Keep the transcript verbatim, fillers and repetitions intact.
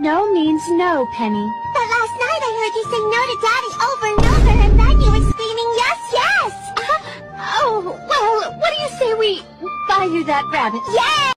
No means no, Penny. But last night I heard you say no to Daddy over and over, and then you were screaming yes, yes! Oh, well, what do you say we buy you that rabbit? Yay!